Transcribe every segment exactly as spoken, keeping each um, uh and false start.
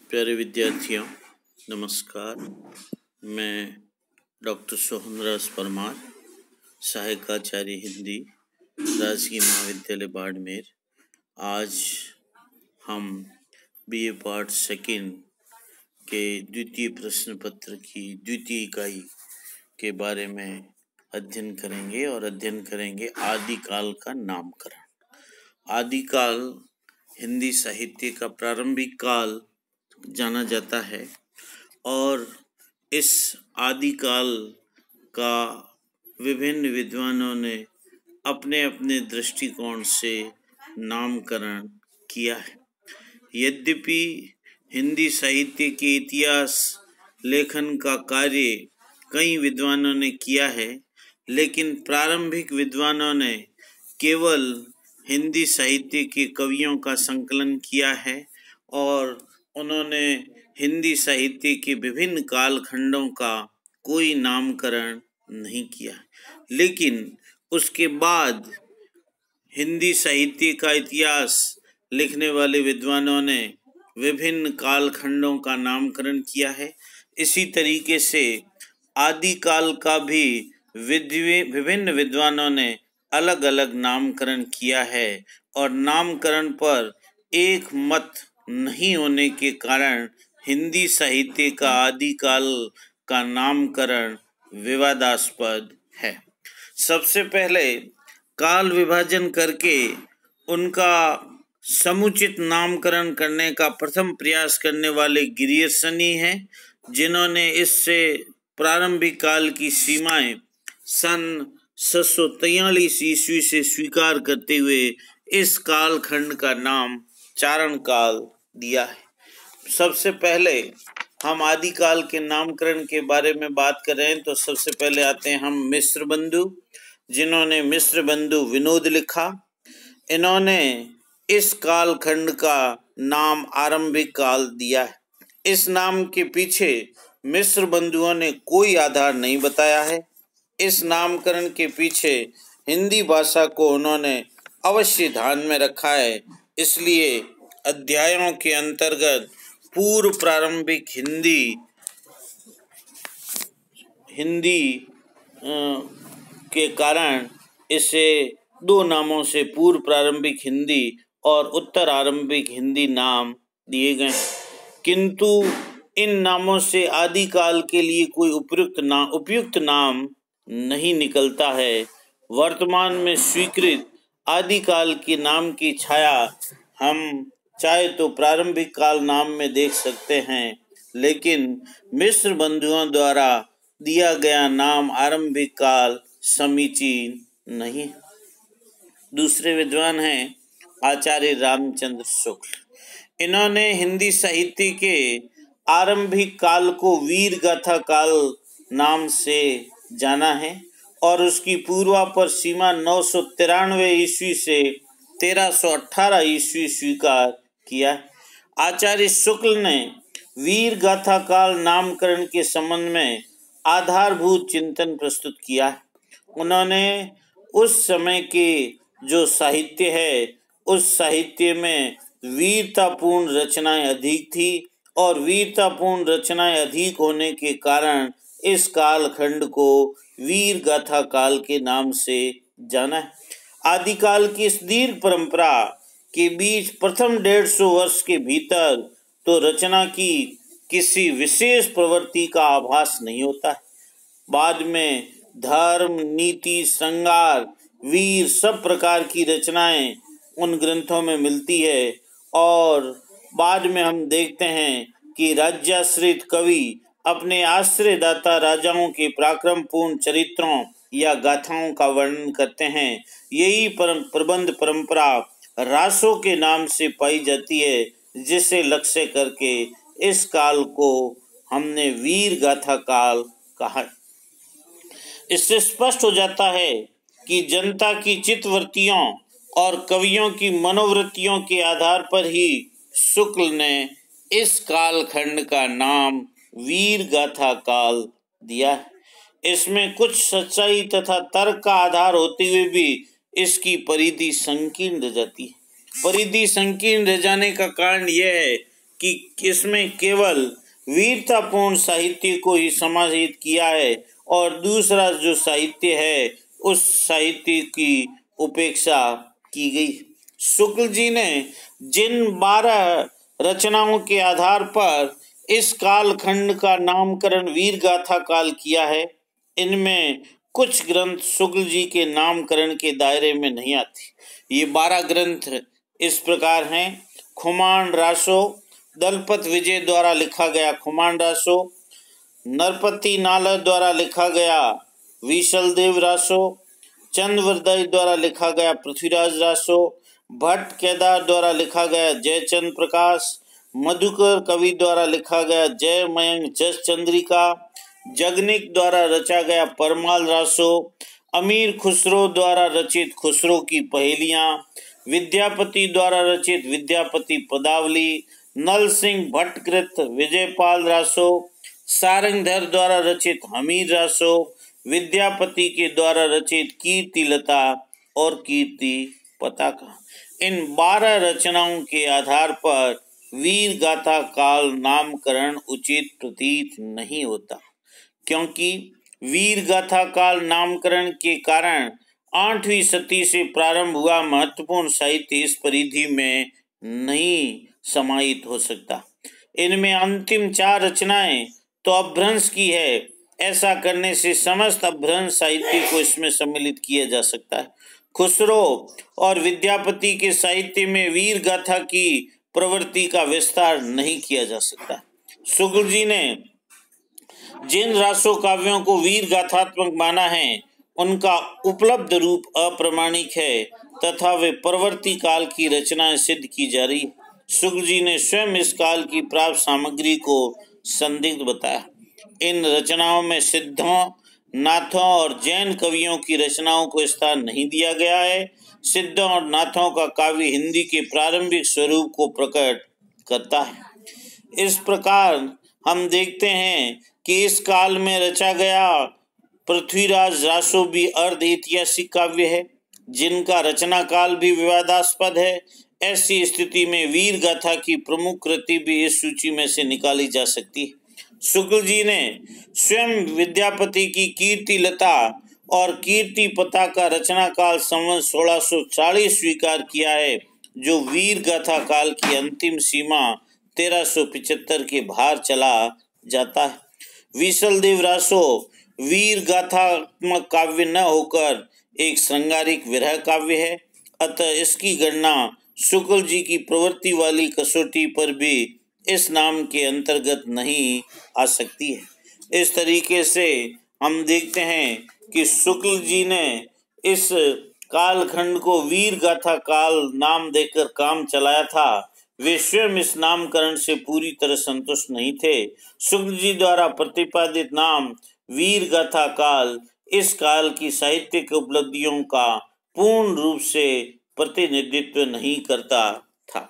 प्यारे विद्यार्थियों, नमस्कार। मैं डॉक्टर सोहनराज परमार, सहायकाचार्य हिंदी, राजकीय महाविद्यालय बाड़मेर। आज हम बीए पार्ट सेकंड के द्वितीय प्रश्न पत्र की द्वितीय इकाई के बारे में अध्ययन करेंगे और अध्ययन करेंगे आदिकाल का नामकरण। आदिकाल हिंदी साहित्य का प्रारंभिक काल जाना जाता है और इस आदिकाल का विभिन्न विद्वानों ने अपने अपने दृष्टिकोण से नामकरण किया है। यद्यपि हिंदी साहित्य के इतिहास लेखन का कार्य कई विद्वानों ने किया है, लेकिन प्रारंभिक विद्वानों ने केवल हिंदी साहित्य के कवियों का संकलन किया है और उन्होंने हिंदी साहित्य के विभिन्न कालखंडों का कोई नामकरण नहीं किया। लेकिन उसके बाद हिंदी साहित्य का इतिहास लिखने वाले विद्वानों ने विभिन्न कालखंडों का नामकरण किया है। इसी तरीके से आदिकाल का भी विभिन्न विद्वानों ने अलग अलग नामकरण किया है और नामकरण पर एक मत नहीं होने के कारण हिंदी साहित्य का आदिकाल का नामकरण विवादास्पद है। सबसे पहले काल विभाजन करके उनका समुचित नामकरण करने का प्रथम प्रयास करने वाले ग्रियर्सनी हैं, जिन्होंने इससे प्रारंभिक काल की सीमाएं सन सात सौ तैंतालीस ईस्वी से स्वीकार करते हुए इस कालखंड का नाम चारण काल दिया है। सबसे पहले हम आदिकाल के नामकरण के बारे में बात कर रहे हैं तो सबसे पहले आते हैं हम मिश्र बंधु, जिन्होंने मिश्र बंधु विनोद लिखा। इन्होंने इस कालखंड का नाम आरंभिक काल दिया है। इस नाम के पीछे मिश्र बंधुओं ने कोई आधार नहीं बताया है। इस नामकरण के पीछे हिंदी भाषा को उन्होंने अवश्य ध्यान में रखा है, इसलिए अध्यायों के अंतर्गत पूर्व प्रारंभिक हिंदी हिंदी के कारण इसे दो नामों से पूर्व प्रारंभिक हिंदी और उत्तर आरंभिक हिंदी नाम दिए गए हैं। किंतु इन नामों से आदिकाल के लिए कोई उपयुक्त नाम उपयुक्त नाम नहीं निकलता है। वर्तमान में स्वीकृत आदिकाल के नाम की छाया हम चाहे तो प्रारंभिक काल नाम में देख सकते हैं, लेकिन मिश्र बंधुओं द्वारा दिया गया नाम आरंभिक काल समीचीन नहीं। दूसरे विद्वान हैं आचार्य रामचंद्र शुक्ल। इन्होंने हिंदी साहित्य के आरंभिक काल को वीर गाथा काल नाम से जाना है और उसकी पूर्वापर सीमा नौ सौ तिरानवे ईस्वी से तेरह सौ अठारह ईस्वी स्वीकार किया। आचार्य शुक्ल ने वीर गाथा काल नामकरण के संबंध में आधारभूत चिंतन प्रस्तुत किया। उन्होंने उस समय के जो साहित्य है उस साहित्य में वीरतापूर्ण रचनाएं अधिक थी और वीरतापूर्ण रचनाएं अधिक होने के कारण इस कालखंड को वीर गाथा काल के नाम से जाना है। आदिकाल की इस दीर्घ परंपरा के बीच प्रथम डेढ़ सौ वर्ष के भीतर तो रचना की किसी विशेष प्रवृत्ति का आभास नहीं होता है। बाद में धर्म, नीति, श्रृंगार, वीर सब प्रकार की रचनाएं उन ग्रंथों में मिलती है और बाद में हम देखते हैं कि राज्याश्रित कवि अपने आश्रयदाता राजाओं के पराक्रमपूर्ण चरित्रों या गाथाओं का वर्णन करते हैं। यही परम प्रबंध परंपरा रासों के नाम से पाई जाती है, जिसे लक्ष्य करके इस काल को हमने वीर गाथा काल कहा। इससे स्पष्ट हो जाता है कि जनता की चित्तवृत्तियों और कवियों की मनोवृत्तियों के आधार पर ही शुक्ल ने इस कालखंड का नाम वीर गाथा काल दिया है। इसमें कुछ सच्चाई तथा तर्क का आधार होते हुए भी इसकी परिधि संकीर्ण रह जाती है। परिधि संकीर्ण रह जाने का कारण यह है कि इसमें केवल वीरतापूर्ण साहित्य को ही समाहित किया है और दूसरा जो साहित्य है उस साहित्य की उपेक्षा की गई। शुक्ल जी ने जिन बारह रचनाओं के आधार पर इस कालखंड का नामकरण वीर गाथा काल किया है, इनमें कुछ ग्रंथ शुक्ल जी के नामकरण के दायरे में नहीं आती। ये बारह ग्रंथ इस प्रकार हैं। खुमान रासो, दलपत विजय द्वारा लिखा गया खुमान रासो, नरपति नाला द्वारा लिखा गया विशल देव रासो, चंद्रवरदाई द्वारा लिखा गया पृथ्वीराज रासो, भट्ट केदार द्वारा लिखा गया जयचंद प्रकाश, मधुकर कवि द्वारा लिखा गया जय मयंक जस चंद्रिका, जगनिक द्वारा रचा गया परमाल रासो, अमीर खुसरो द्वारा रचित खुसरो की पहेलियां, विद्यापति द्वारा रचित विद्यापति पदावली, नल सिंह भट्टकृत विजयपाल रासो, सारंगधर द्वारा रचित हमीर रासो, विद्यापति के द्वारा रचित कीर्ति लता और कीर्ति पताका। इन बारह रचनाओं के आधार पर वीर गाथा काल नामकरण उचित प्रतीत नहीं होता, क्योंकि वीर गाथा काल नामकरण के कारण आठवीं सदी से प्रारंभ हुआ महत्वपूर्ण साहित्य इस परिधि में नहीं समाहित हो सकता। इनमें अंतिम चार रचनाएं तो अपभ्रंश की है। ऐसा करने से समस्त अपभ्रंश साहित्य को इसमें सम्मिलित किया जा सकता है। खुसरो और विद्यापति के साहित्य में वीर गाथा की प्रवृत्ति का विस्तार नहीं किया जा सकता। शुक्ल जी ने जिन रासो काव्यों को वीर गाथात्मक माना है उनका उपलब्ध रूप अप्रमाणिक है तथा वे परवर्ती काल की रचनाएं सिद्ध की जा रही। शुक्ल जी ने स्वयं इस काल की प्राप्त सामग्री को संदिग्ध बताया। इन रचनाओं में सिद्धों, नाथों और जैन कवियों की रचनाओं को स्थान नहीं दिया गया है। सिद्धों और नाथों का काव्य हिंदी के प्रारंभिक स्वरूप को प्रकट करता है। इस प्रकार हम देखते हैं कि इस काल में रचा गया पृथ्वीराज रासो भी अर्ध ऐतिहासिक काव्य है, जिनका रचना काल भी विवादास्पद है। ऐसी स्थिति में वीर गाथा की प्रमुख कृति भी इस सूची में से निकाली जा सकती है। शुक्ल जी ने स्वयं विद्यापति की कीर्ति लता और कीर्ति पताका रचना काल संवत सोलह सौ चालीस स्वीकार किया है, जो वीर गाथा काल की अंतिम सीमा तेरह सौ पिचहत्तर के बाहर चला जाता है। विशल देव रासो वीर गाथात्मक काव्य न होकर एक श्रृंगारिक विरह काव्य है, अतः इसकी गणना शुक्ल जी की प्रवृत्ति वाली कसौटी पर भी इस नाम के अंतर्गत नहीं आ सकती है। इस तरीके से हम देखते हैं कि शुक्ल जी ने इस कालखंड को वीर गाथा काल नाम देकर काम चलाया था। वे स्वयं इस नामकरण से पूरी तरह संतुष्ट नहीं थे। शुक्ल जी द्वारा प्रतिपादित नाम वीर गाथा काल इस काल की साहित्यिक उपलब्धियों का पूर्ण रूप से प्रतिनिधित्व नहीं करता था।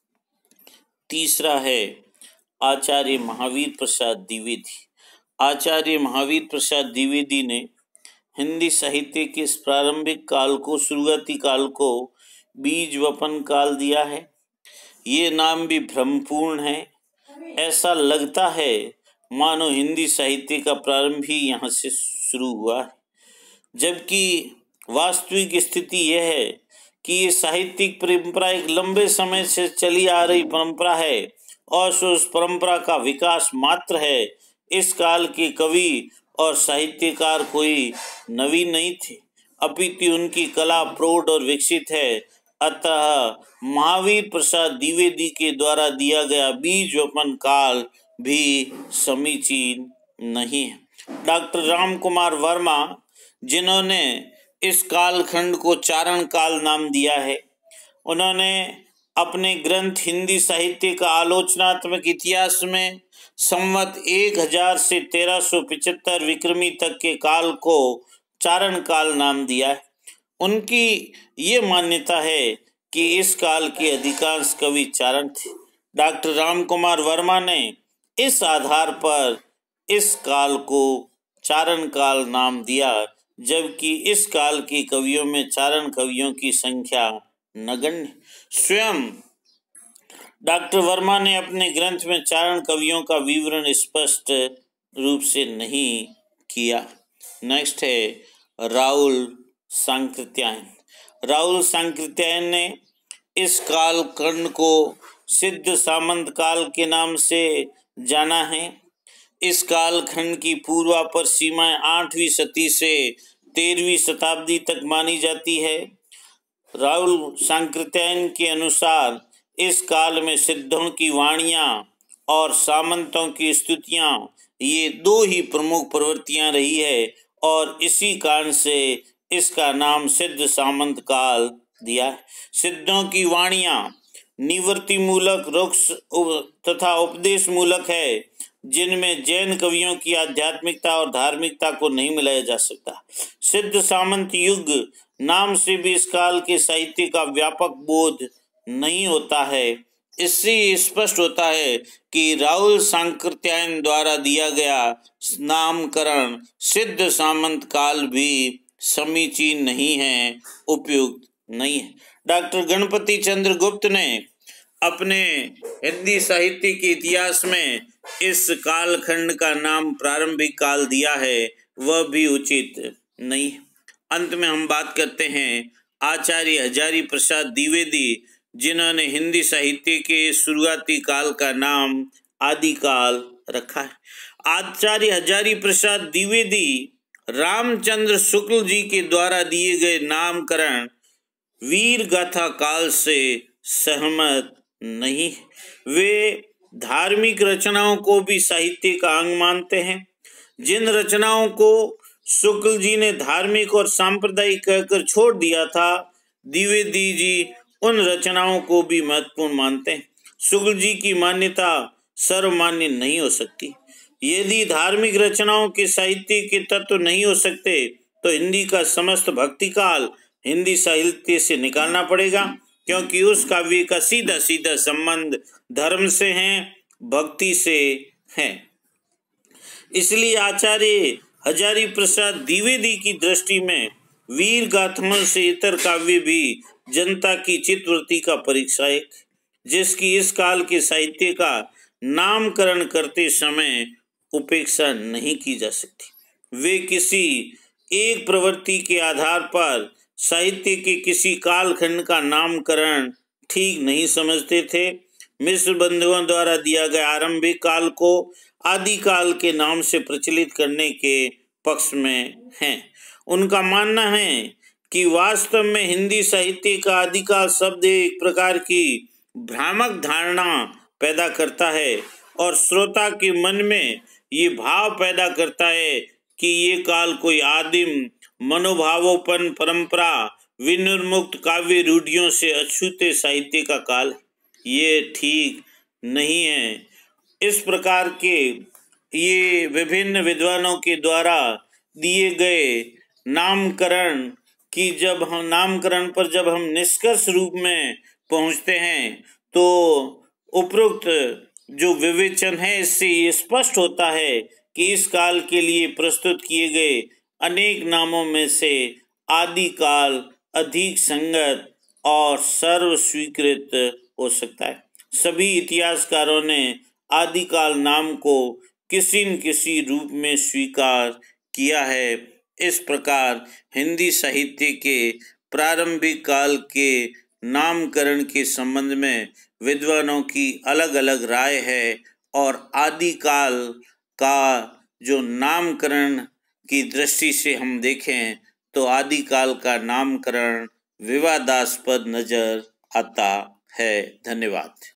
तीसरा है आचार्य महावीर प्रसाद द्विवेदी। आचार्य महावीर प्रसाद द्विवेदी ने हिंदी साहित्य के इस प्रारंभिक काल को, शुरुआती काल को बीज वपन काल दिया है। ये नाम भी भ्रमपूर्ण है। ऐसा लगता है मानो हिंदी साहित्य का प्रारंभ ही यहाँ से शुरू हुआ है, जबकि वास्तविक स्थिति यह है कि ये साहित्यिक परंपरा एक लंबे समय से चली आ रही परंपरा है और उस परंपरा का विकास मात्र है। इस काल के कवि और साहित्यकार कोई नवीन नहीं थे, अपितु उनकी कला प्रौढ़ और विकसित है। अतः महावीर प्रसाद द्विवेदी के द्वारा दिया गया बीज वपन काल भी समीचीन नहीं है। डॉक्टर राम कुमार वर्मा, जिन्होंने इस कालखंड को चारण काल नाम दिया है, उन्होंने अपने ग्रंथ हिंदी साहित्य का आलोचनात्मक इतिहास में संवत एक हजार से तेरह सौ पिचहत्तर विक्रमी तक के काल को चारण काल नाम दिया है। उनकी ये मान्यता है कि इस काल के अधिकांश कवि चारण थे। डॉक्टर राम कुमार वर्मा ने इस आधार पर इस काल को चारण काल नाम दिया, जबकि इस काल के कवियों में चारण कवियों की संख्या नगण्य। स्वयं डॉक्टर वर्मा ने अपने ग्रंथ में चारण कवियों का विवरण स्पष्ट रूप से नहीं किया। नेक्स्ट है राहुल सांकृत्यायन। राहुल सांकृत्यायन ने इस कालखंड को सिद्ध सामंत काल के नाम से जाना है। इस कालखंड की पूर्वापर सीमाएं आठवीं सदी से तेरहवीं शताब्दी तक मानी जाती है। राहुल सांकृत्यायन के अनुसार इस काल में सिद्धों की वाणियां और सामंतों की स्तुतियां ये दो ही प्रमुख प्रवृत्तियां रही है और इसी कारण से इसका नाम सिद्ध सामंत काल दिया है। सिद्धों की वाणियां निवृत्ति मूलक, रुक्ष तथा उपदेश मूलक है, जिनमें जैन कवियों की आध्यात्मिकता और धार्मिकता को नहीं मिलाया जा सकता। सिद्ध सामंत युग नाम से भी इस काल के साहित्य का व्यापक बोध नहीं होता है। इससे स्पष्ट होता है कि राहुल सांकृत्यायन द्वारा दिया गया नामकरण सिद्ध सामंत काल भी समीचीन नहीं है, उपयुक्त नहीं है। डॉक्टर गणपति चंद्र गुप्त ने अपने हिंदी साहित्य के इतिहास में इस कालखंड का नाम प्रारंभिक काल दिया है, वह भी उचित नहीं। अंत में हम बात करते हैं आचार्य हजारी प्रसाद द्विवेदी, जिन्होंने हिंदी साहित्य के शुरुआती काल का नाम आदिकाल रखा है। आचार्य हजारी प्रसाद द्विवेदी रामचंद्र शुक्ल जी के द्वारा दिए गए नामकरण वीर गाथा काल से सहमत नहीं। वे धार्मिक रचनाओं को भी साहित्य का अंग मानते हैं। जिन रचनाओं को शुक्ल जी ने धार्मिक और सांप्रदायिक कहकर छोड़ दिया था, द्विवेदी जी उन रचनाओं को भी महत्वपूर्ण मानते हैं। शुक्ल जी की मान्यता सर्वमान्य नहीं हो सकती। यदि धार्मिक रचनाओं के साहित्य के तत्व नहीं हो सकते तो हिंदी का समस्त भक्ति काल हिंदी साहित्य से निकालना पड़ेगा, क्योंकि उस काव्य का सीधा सीधा संबंध धर्म से है, भक्ति से है। इसलिए आचार्य हजारी प्रसाद द्विवेदी की दृष्टि में वीर गाथाओं से इतर काव्य भी जनता की चित्तवृत्ति का परीक्षायक, जिसकी इस काल के साहित्य का नामकरण करते समय उपेक्षा नहीं की जा सकती। वे किसी एक प्रवृत्ति के आधार पर साहित्य के किसी कालखंड का नामकरण ठीक नहीं समझते थे। मिश्र बंधुओं द्वारा दिया गया आरंभिक काल को आदिकाल के नाम से प्रचलित करने के पक्ष में हैं। उनका मानना है कि वास्तव में हिंदी साहित्य का आदिकाल शब्द एक प्रकार की भ्रामक धारणा पैदा करता है और श्रोता के मन में ये भाव पैदा करता है कि ये काल कोई आदिम मनोभावोपन परंपरा विनिर्मुक्त काव्य रूढ़ियों से अछूते साहित्य का काल है। ये ठीक नहीं है। इस प्रकार के ये विभिन्न विद्वानों के द्वारा दिए गए नामकरण की जब हम नामकरण पर जब हम निष्कर्ष रूप में पहुंचते हैं तो उपरोक्त जो विवेचन है इससे ये स्पष्ट होता है कि इस काल के लिए प्रस्तुत किए गए अनेक नामों में से आदिकाल अधिक संगत और सर्व स्वीकृत हो सकता है। सभी इतिहासकारों ने आदिकाल नाम को किसी न किसी रूप में स्वीकार किया है। इस प्रकार हिंदी साहित्य के प्रारंभिक काल के नामकरण के संबंध में विद्वानों की अलग अलग राय है और आदिकाल का जो नामकरण की दृष्टि से हम देखें तो आदिकाल का नामकरण विवादास्पद नजर आता है। धन्यवाद।